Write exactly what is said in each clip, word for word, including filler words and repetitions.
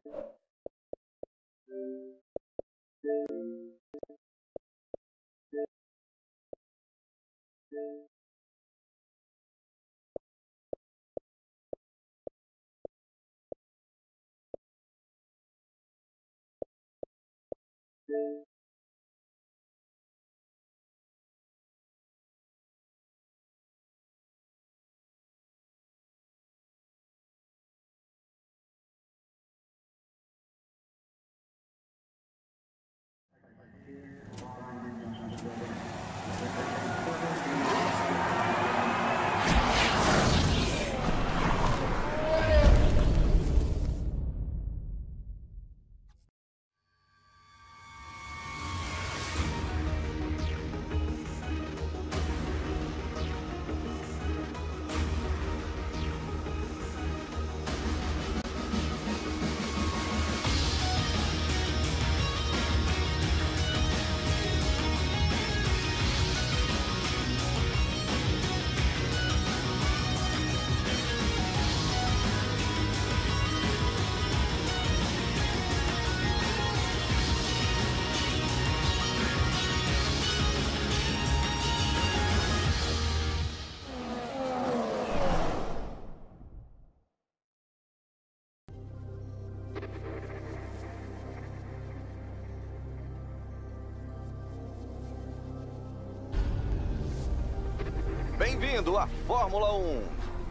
Bem-vindo à Fórmula um.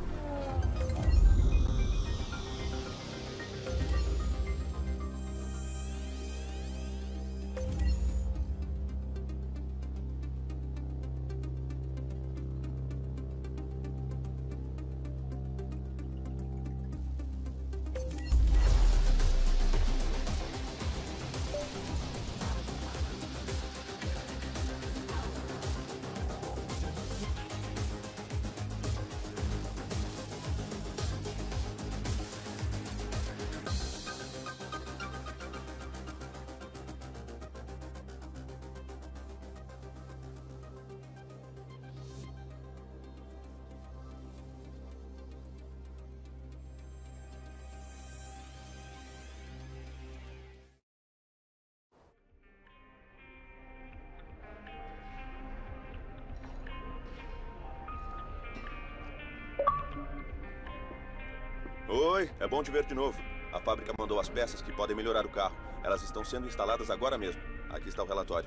Oi, é bom te ver de novo. A fábrica mandou as peças que podem melhorar o carro. Elas estão sendo instaladas agora mesmo. Aqui está o relatório.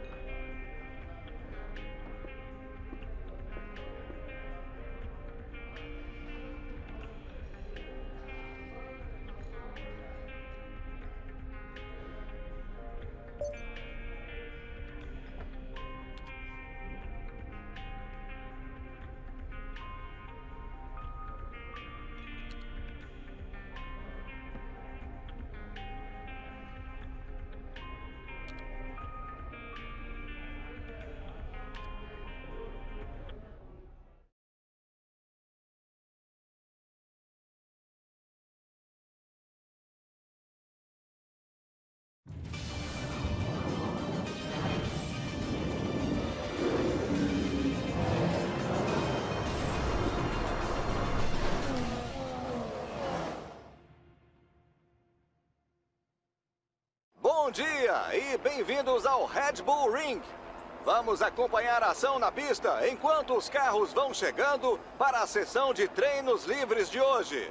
Bom dia e bem-vindos ao Red Bull Ring. Vamos acompanhar a ação na pista enquanto os carros vão chegando para a sessão de treinos livres de hoje.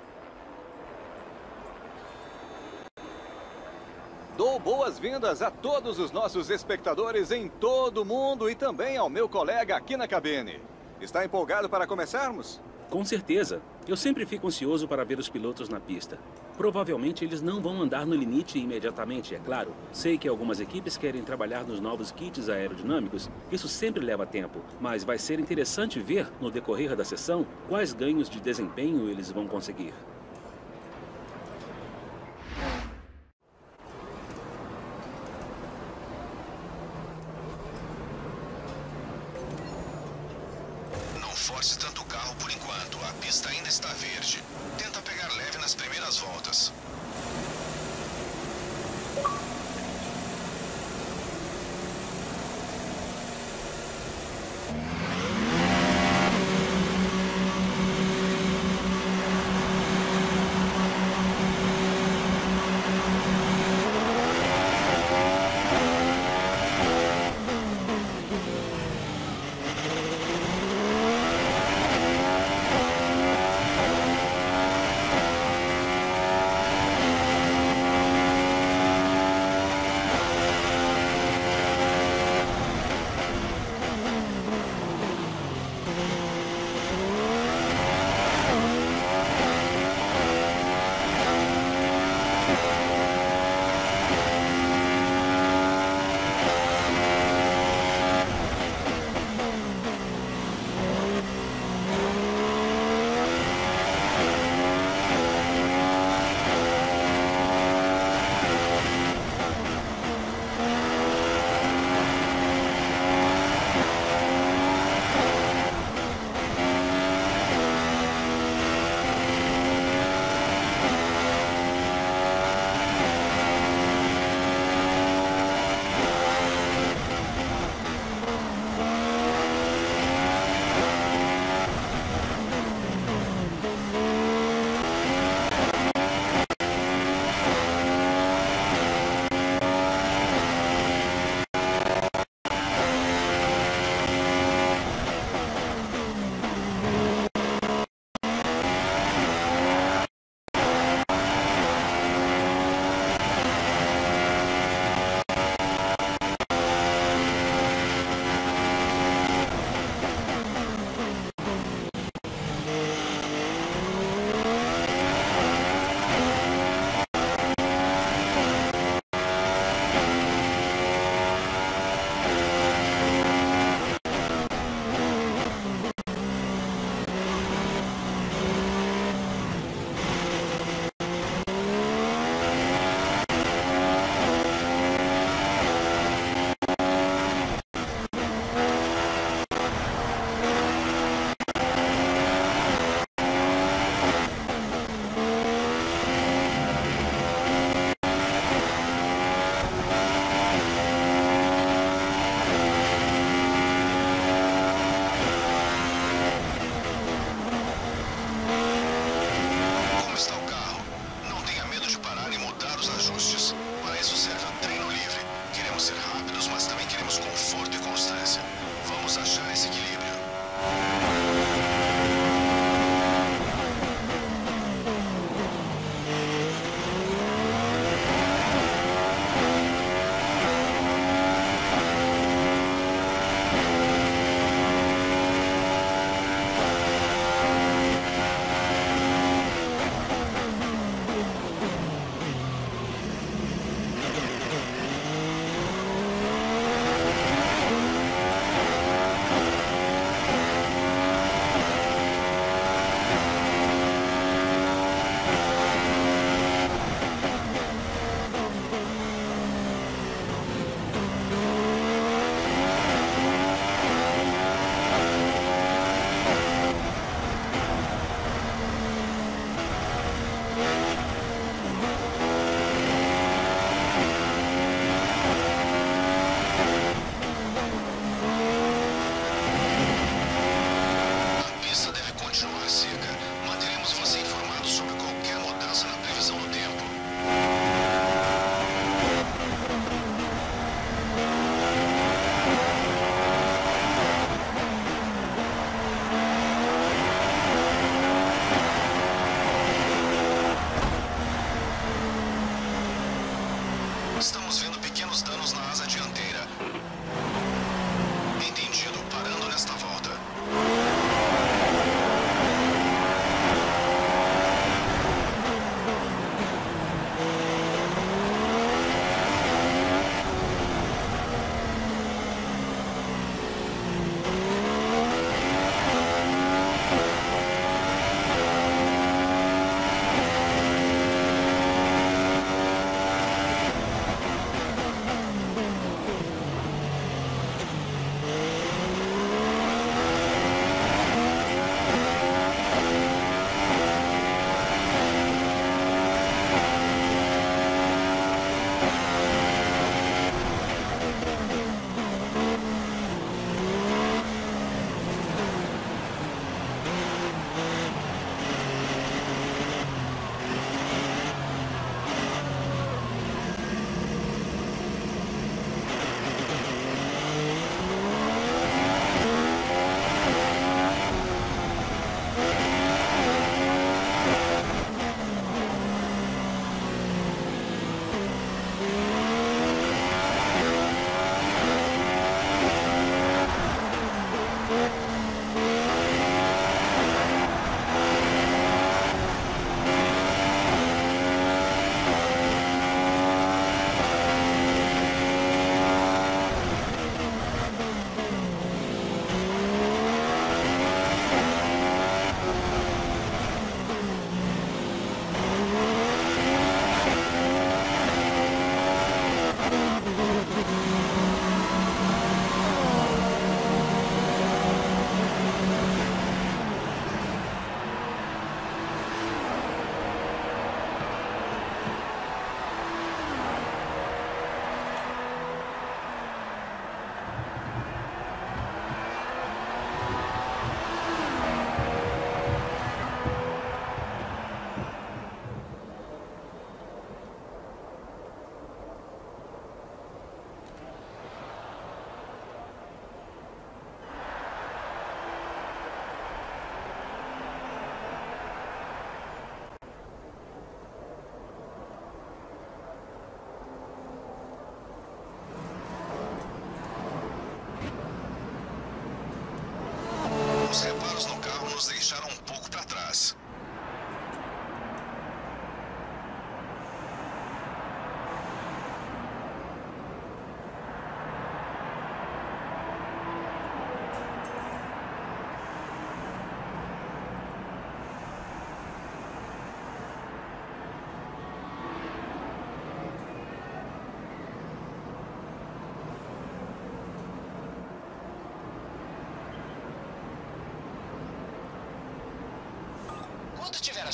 Dou boas-vindas a todos os nossos espectadores em todo o mundo e também ao meu colega aqui na cabine. Está empolgado para começarmos? Com certeza. Eu sempre fico ansioso para ver os pilotos na pista. Provavelmente eles não vão andar no limite imediatamente, é claro. Sei que algumas equipes querem trabalhar nos novos kits aerodinâmicos. Isso sempre leva tempo, mas vai ser interessante ver, no decorrer da sessão, quais ganhos de desempenho eles vão conseguir. Force tanto o carro por enquanto. A pista ainda está verde. Tenta pegar leve nas primeiras voltas.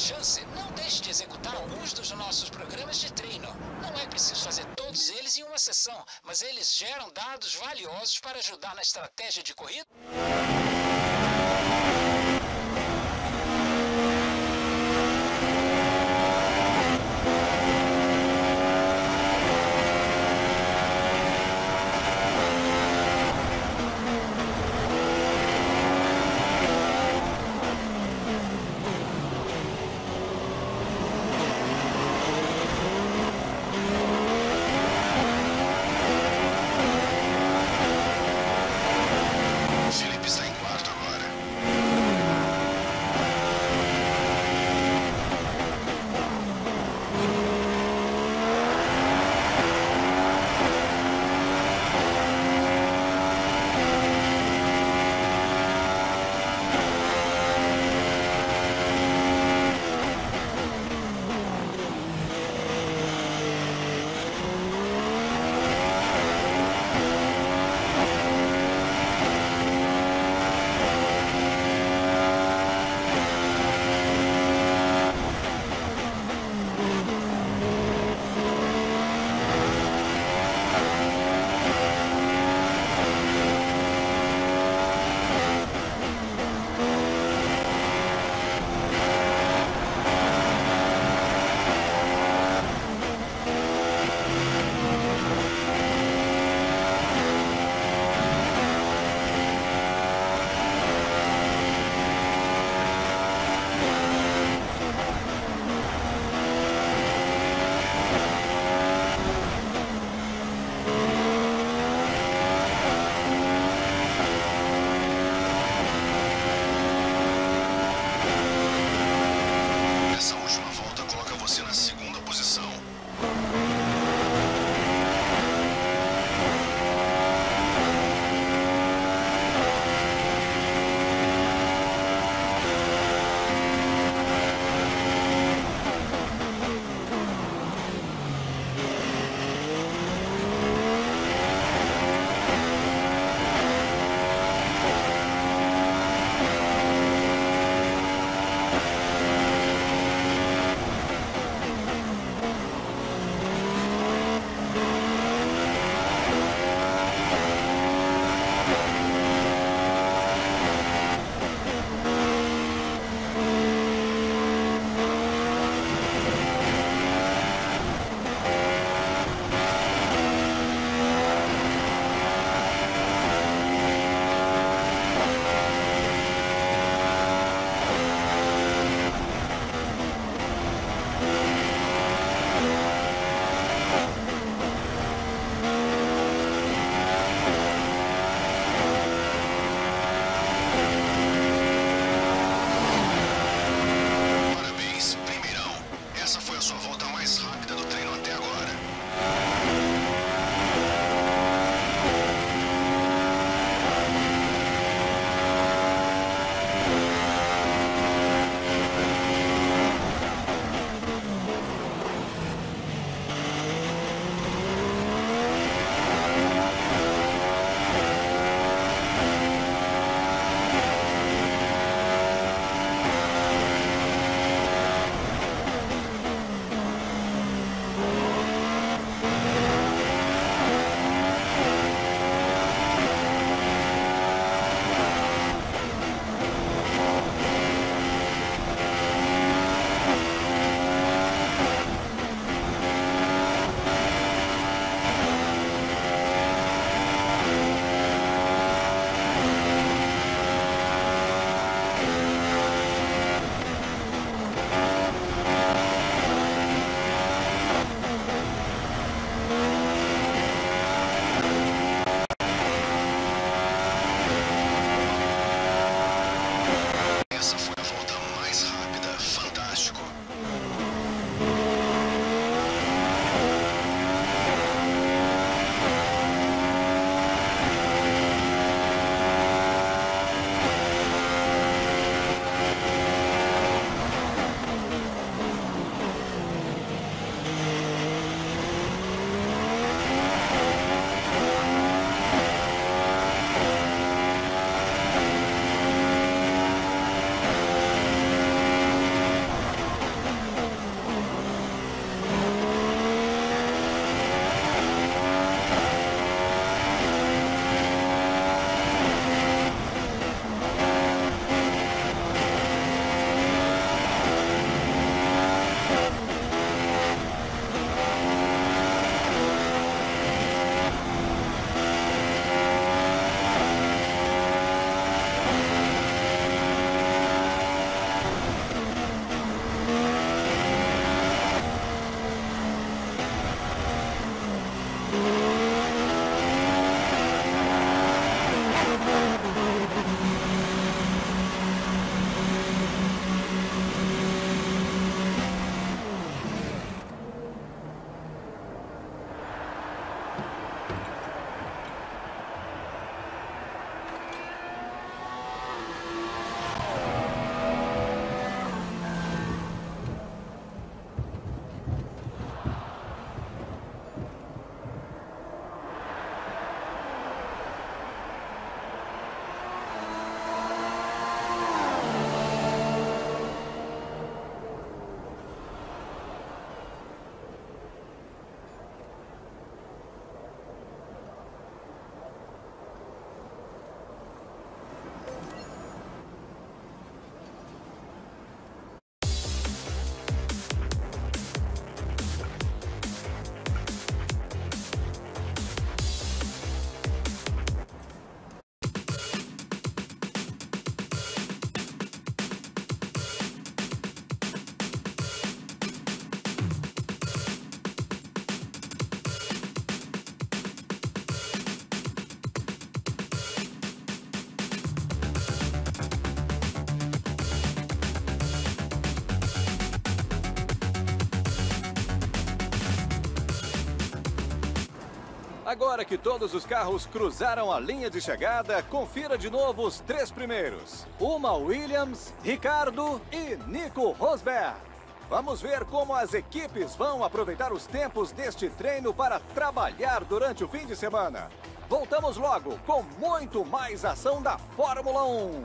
chance, não deixe de executar alguns dos nossos programas de treino. Não é preciso fazer todos eles em uma sessão, mas eles geram dados valiosos para ajudar na estratégia de corrida. Felipe está em Agora que todos os carros cruzaram a linha de chegada, confira de novo os três primeiros. Uma Williams, Ricardo e Nico Rosberg. Vamos ver como as equipes vão aproveitar os tempos deste treino para trabalhar durante o fim de semana. Voltamos logo com muito mais ação da Fórmula um.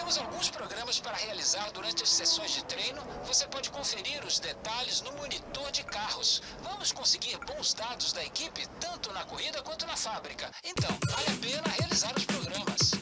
Temos alguns programas para realizar durante as sessões de treino. Você pode conferir os detalhes no monitor de carros. Vamos conseguir bons dados da equipe, tanto na corrida quanto na fábrica. Então, vale a pena realizar os programas.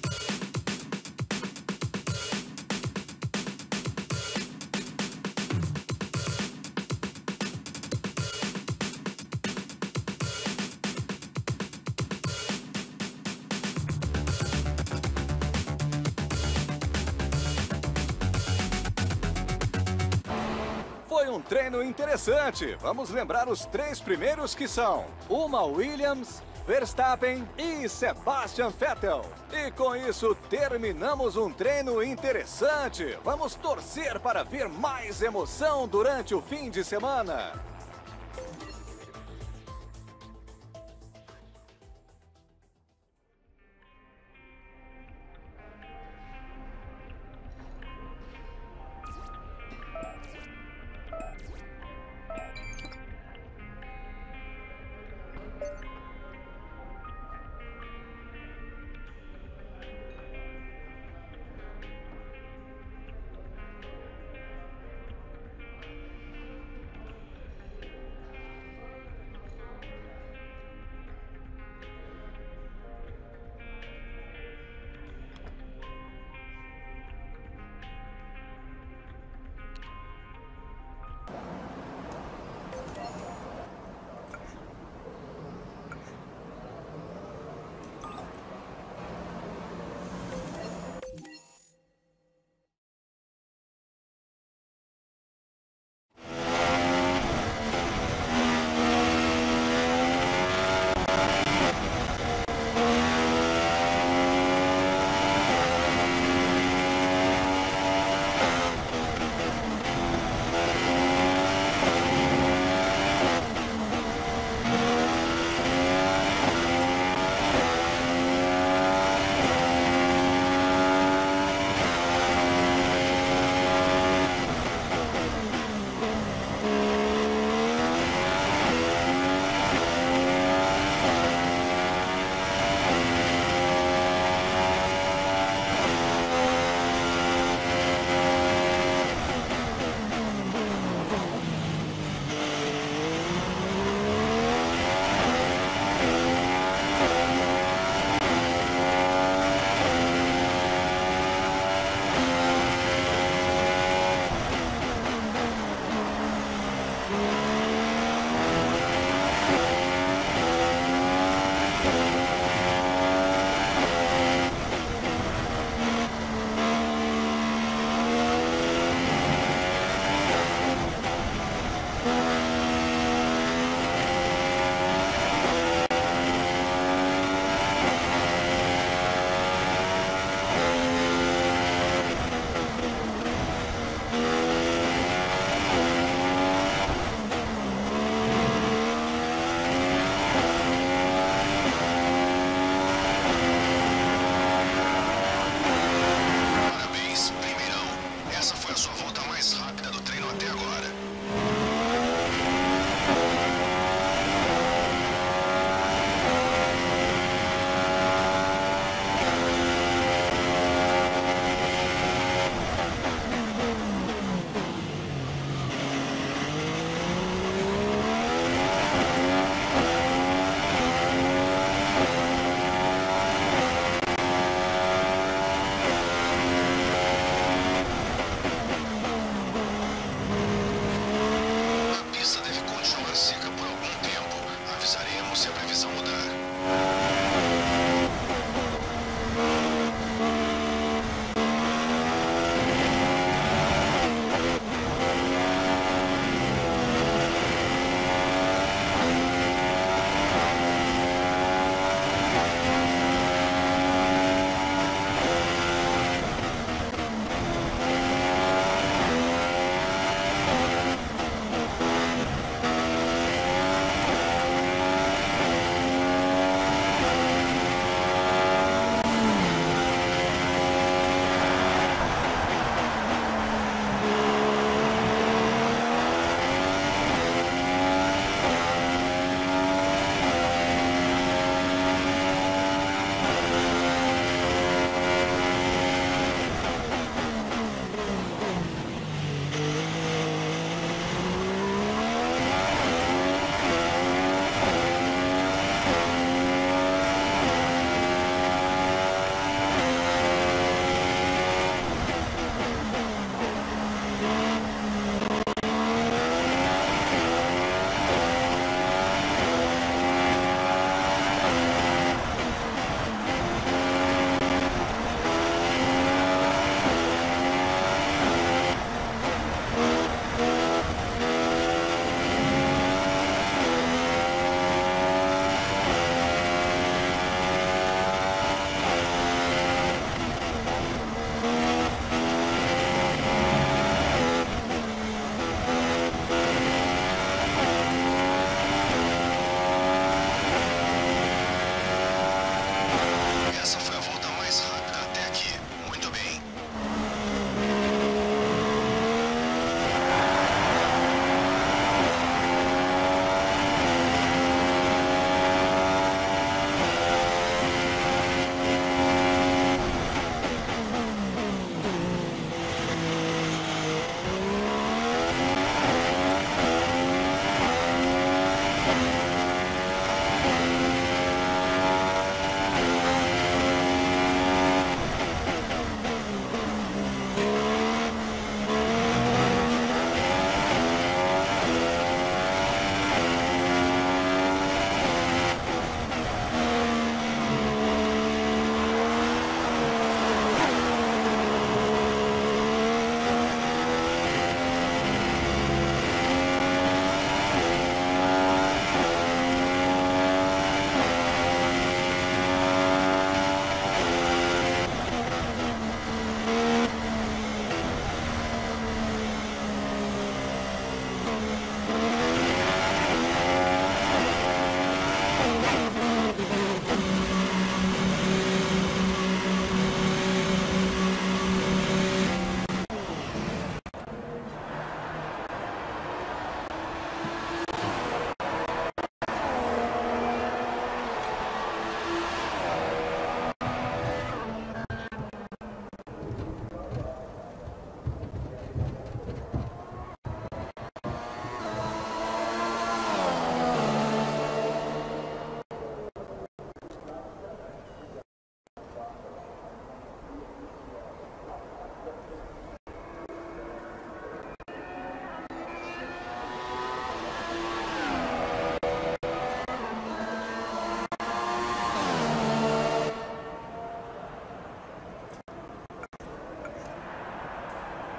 Foi um treino interessante. Vamos lembrar os três primeiros que são uma Williams, Verstappen e Sebastian Vettel. E com isso terminamos um treino interessante. Vamos torcer para ver mais emoção durante o fim de semana.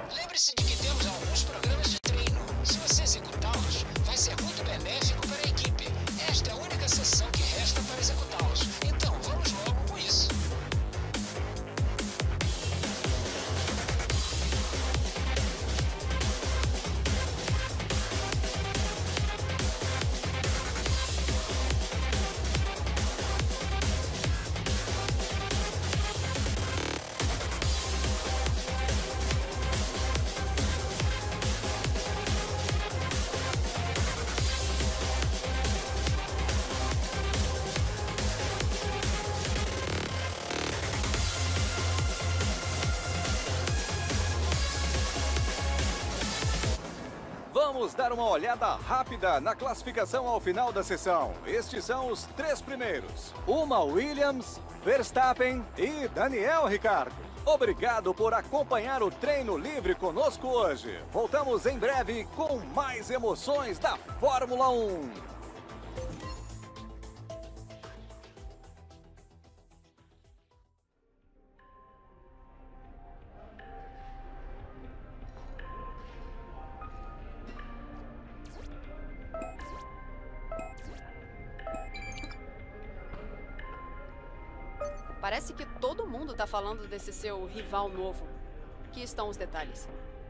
Lembre-se de que temos alguns programas de treino. Se você executá-los, vai ser muito benéfico para a equipe. Esta é a única sessão que resta para executá-los. Então, vamos logo com isso. Vamos dar uma olhada rápida na classificação ao final da sessão. Estes são os três primeiros. Uma Williams, Verstappen e Daniel Ricciardo. Obrigado por acompanhar o treino livre conosco hoje. Voltamos em breve com mais emoções da Fórmula um. Parece que todo mundo tá falando desse seu rival novo. Aqui estão os detalhes.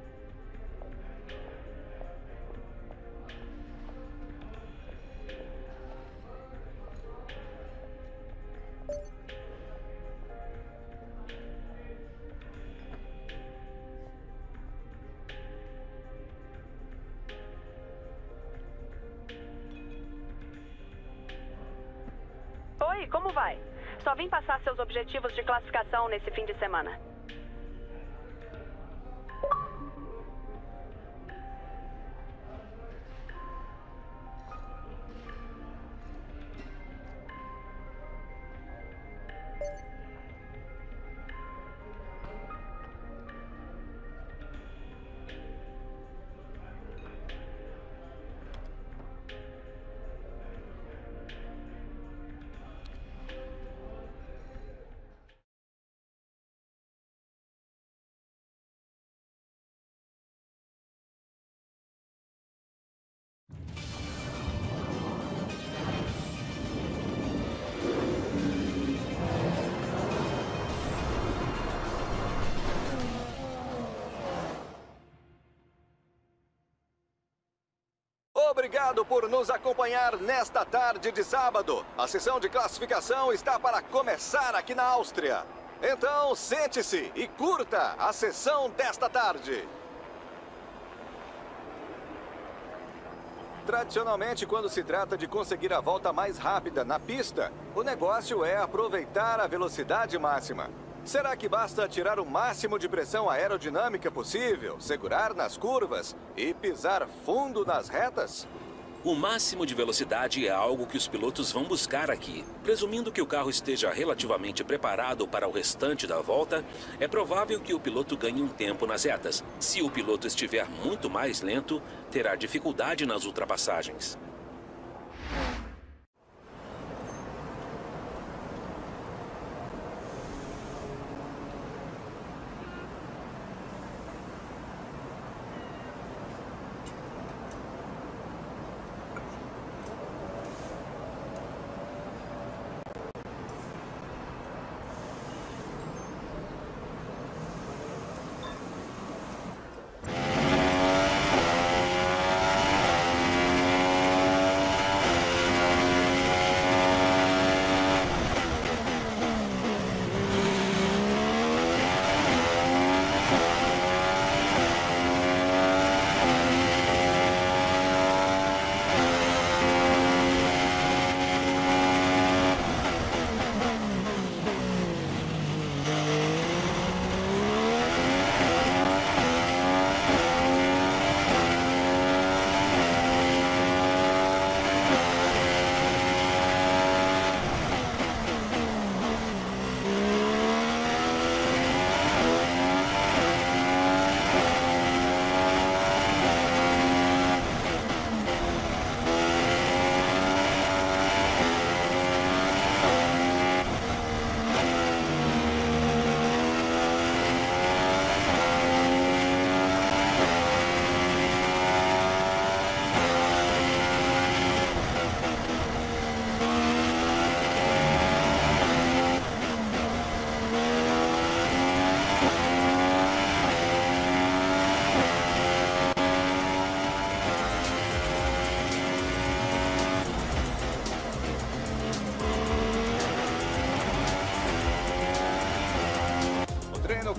Oi, como vai? Só vim passar seus objetivos de classificação nesse fim de semana. Obrigado por nos acompanhar nesta tarde de sábado. A sessão de classificação está para começar aqui na Áustria. Então, sente-se e curta a sessão desta tarde. Tradicionalmente, quando se trata de conseguir a volta mais rápida na pista, o negócio é aproveitar a velocidade máxima. Será que basta tirar o máximo de pressão aerodinâmica possível, segurar nas curvas e pisar fundo nas retas? O máximo de velocidade é algo que os pilotos vão buscar aqui. Presumindo que o carro esteja relativamente preparado para o restante da volta, é provável que o piloto ganhe um tempo nas retas. Se o piloto estiver muito mais lento, terá dificuldade nas ultrapassagens.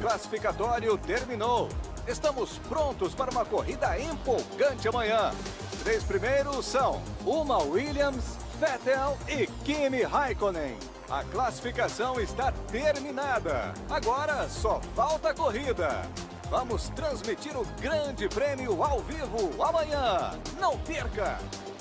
classificatório terminou. Estamos prontos para uma corrida empolgante amanhã. Os três primeiros são Uma Williams, Vettel e Kimi Raikkonen. A classificação está terminada. Agora só falta a corrida. Vamos transmitir o Grande Prêmio ao vivo amanhã. Não perca!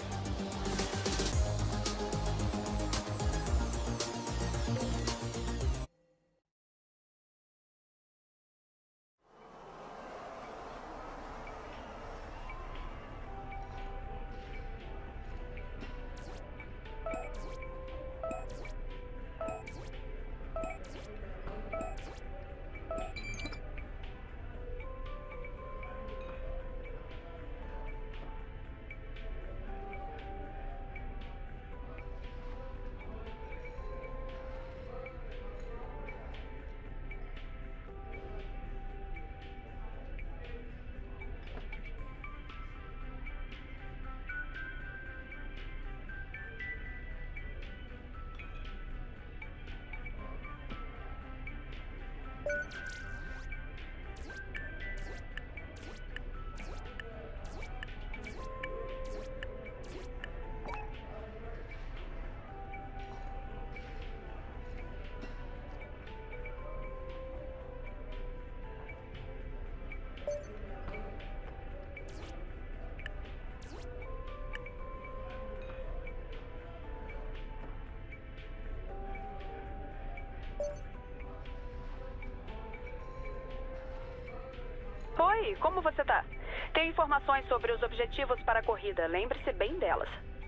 Oi, como você tá? Tenho informações sobre os objetivos para a corrida. Lembre-se bem delas.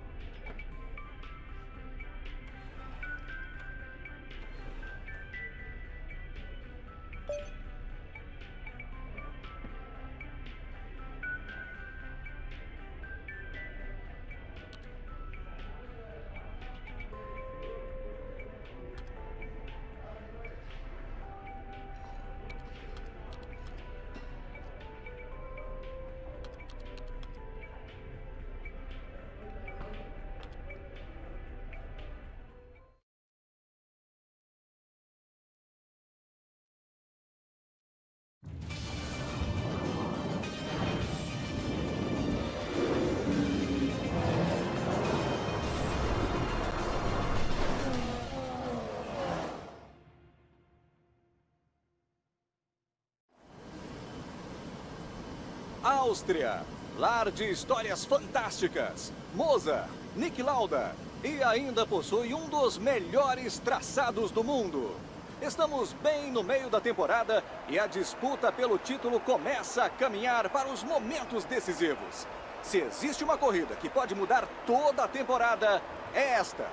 Áustria, lar de histórias fantásticas. Monza, Niki Lauda e ainda possui um dos melhores traçados do mundo. Estamos bem no meio da temporada e a disputa pelo título começa a caminhar para os momentos decisivos. Se existe uma corrida que pode mudar toda a temporada, é esta.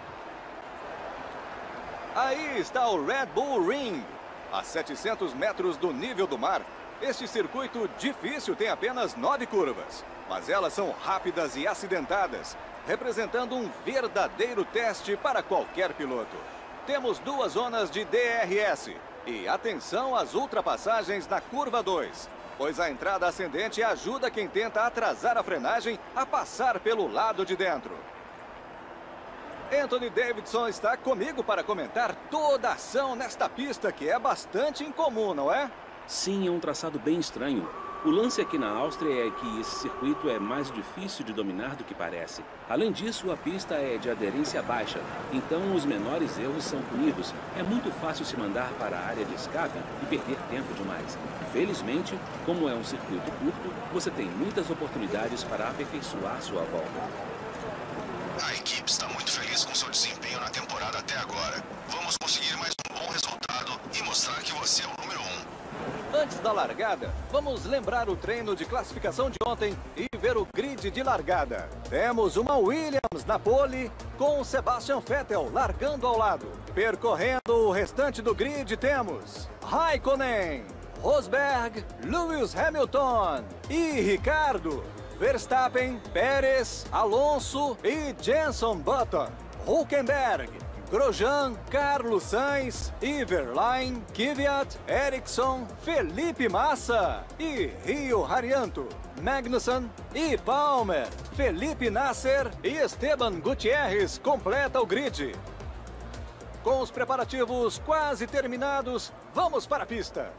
Aí está o Red Bull Ring, a setecentos metros do nível do mar. Este circuito difícil tem apenas nove curvas, mas elas são rápidas e acidentadas, representando um verdadeiro teste para qualquer piloto. Temos duas zonas de D R S e atenção às ultrapassagens na curva dois, pois a entrada ascendente ajuda quem tenta atrasar a frenagem a passar pelo lado de dentro. Anthony Davidson está comigo para comentar toda a ação nesta pista, que é bastante incomum, não é? Sim, é um traçado bem estranho. O lance aqui na Áustria é que esse circuito é mais difícil de dominar do que parece. Além disso, a pista é de aderência baixa, então os menores erros são punidos. É muito fácil se mandar para a área de escape e perder tempo demais. Felizmente, como é um circuito curto, você tem muitas oportunidades para aperfeiçoar sua volta. A equipe está muito feliz com seu desempenho na temporada até agora. Vamos conseguir mais um bom resultado e mostrar que você é o número um. Antes da largada, vamos lembrar o treino de classificação de ontem e ver o grid de largada. Temos uma Williams na pole, com Sebastian Vettel largando ao lado. Percorrendo o restante do grid temos Raikkonen, Rosberg, Lewis Hamilton e Ricardo, Verstappen, Pérez, Alonso e Jenson Button, Hülkenberg, Grosjean, Carlos Sainz, Verlaine, Kvyat, Ericsson, Felipe Massa e Rio Haryanto, Magnussen e Palmer, Felipe Nasser e Esteban Gutierrez completa o grid. Com os preparativos quase terminados, vamos para a pista.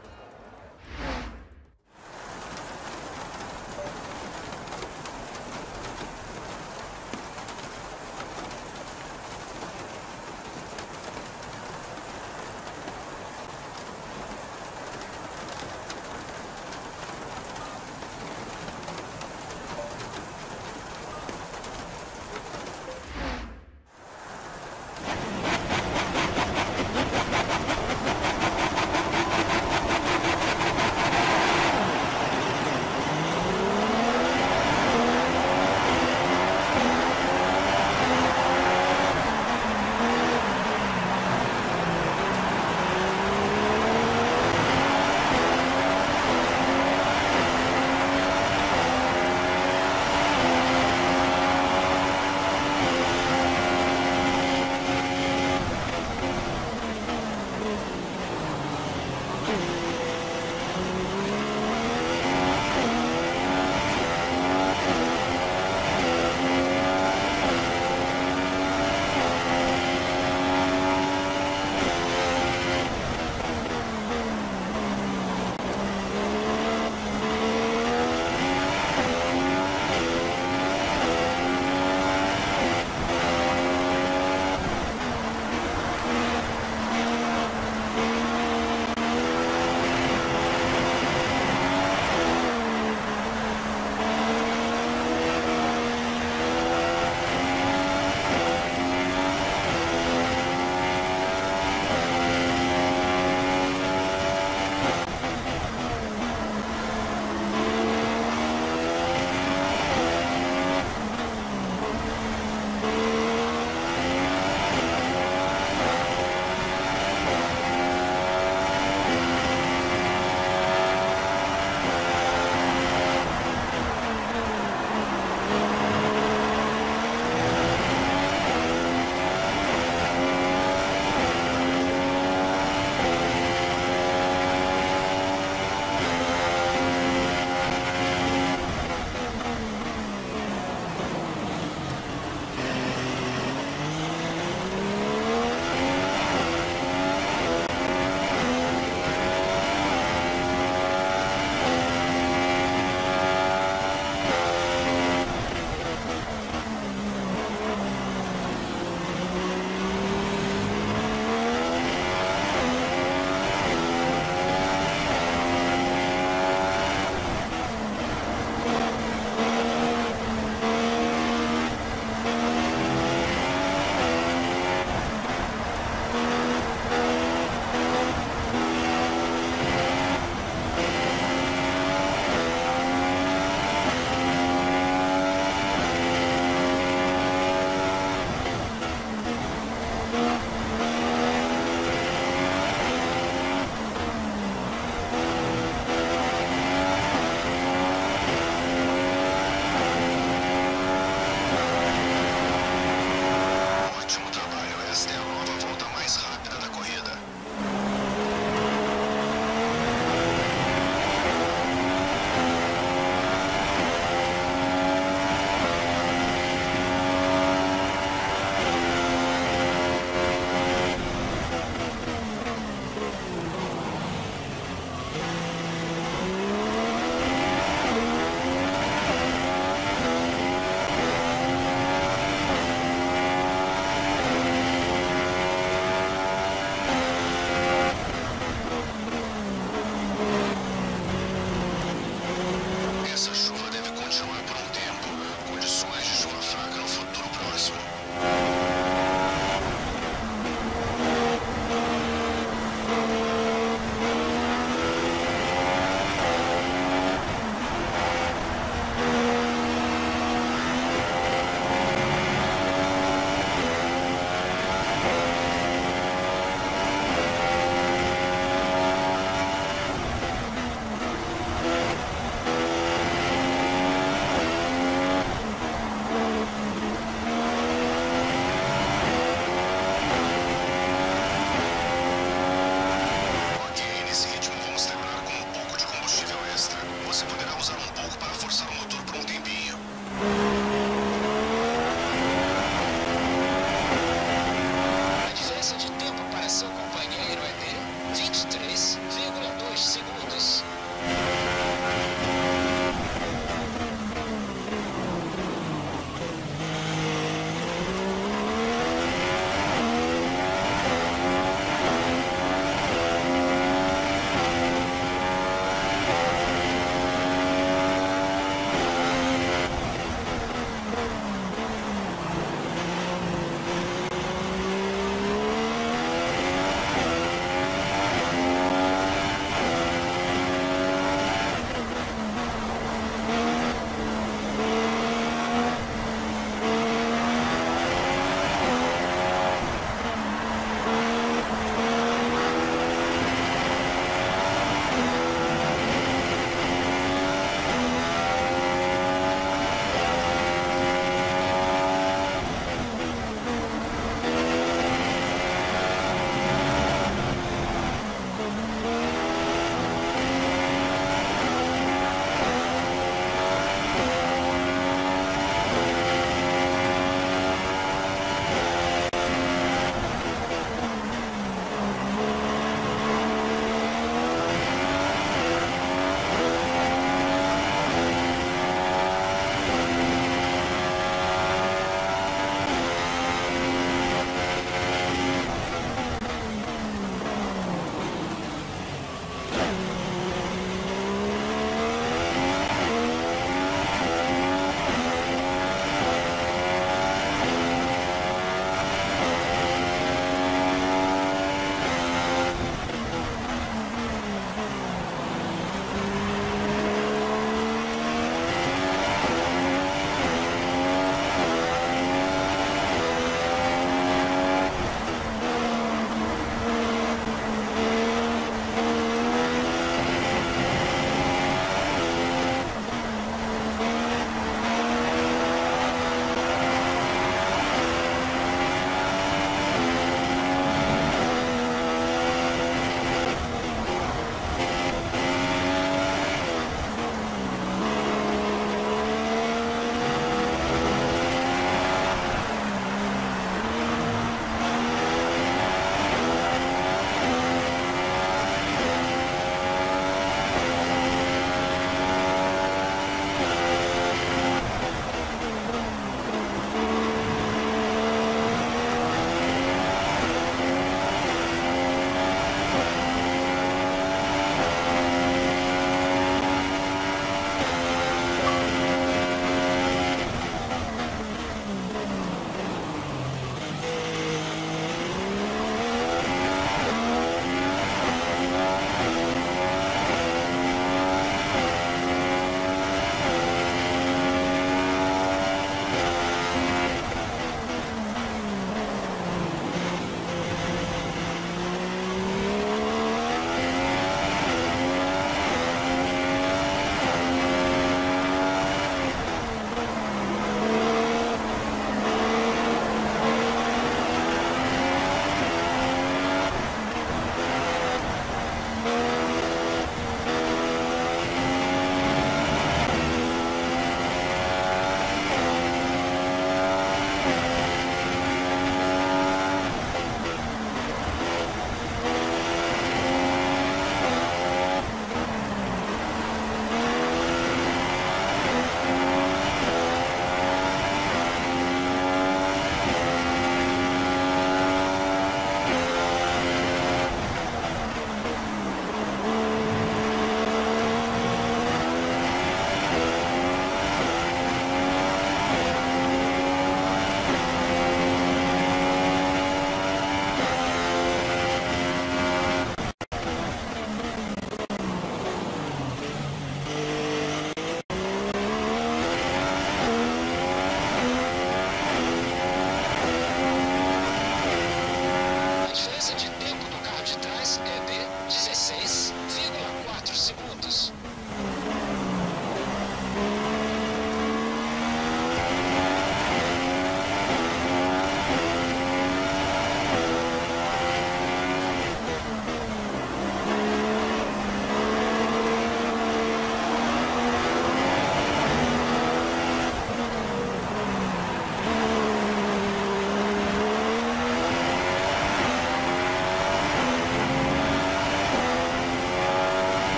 diferença de tempo do carro de trás é de dezesseis vírgula quatro segundos.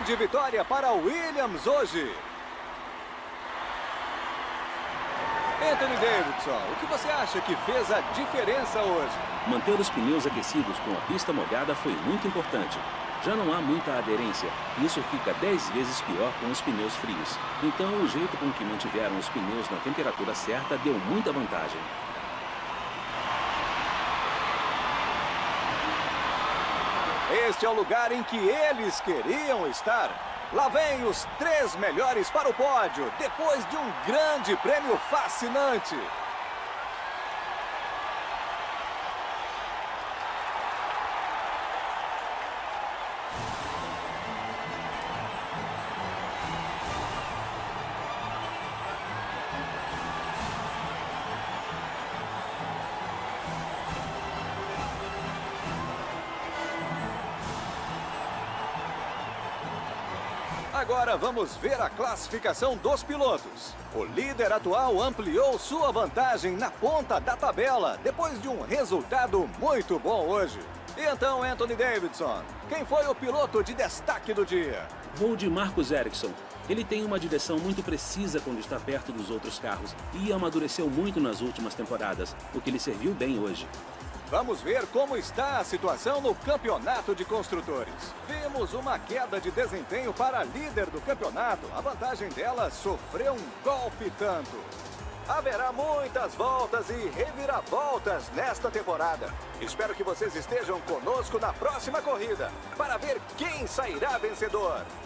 grande vitória para o Williams hoje. Anthony Davidson, o que você acha que fez a diferença hoje? Manter os pneus aquecidos com a pista molhada foi muito importante. Já não há muita aderência, e isso fica dez vezes pior com os pneus frios. Então, o jeito com que mantiveram os pneus na temperatura certa deu muita vantagem. Este é o lugar em que eles queriam estar. Lá vem os três melhores para o pódio, depois de um grande prêmio fascinante. Agora vamos ver a classificação dos pilotos. O líder atual ampliou sua vantagem na ponta da tabela, depois de um resultado muito bom hoje. E então, Anthony Davidson, quem foi o piloto de destaque do dia? Vou de Marcus Ericsson. Ele tem uma direção muito precisa quando está perto dos outros carros e amadureceu muito nas últimas temporadas, o que lhe serviu bem hoje. Vamos ver como está a situação no campeonato de construtores. Vimos uma queda de desempenho para a líder do campeonato. A vantagem dela sofreu um golpe tanto. Haverá muitas voltas e reviravoltas nesta temporada. Espero que vocês estejam conosco na próxima corrida para ver quem sairá vencedor.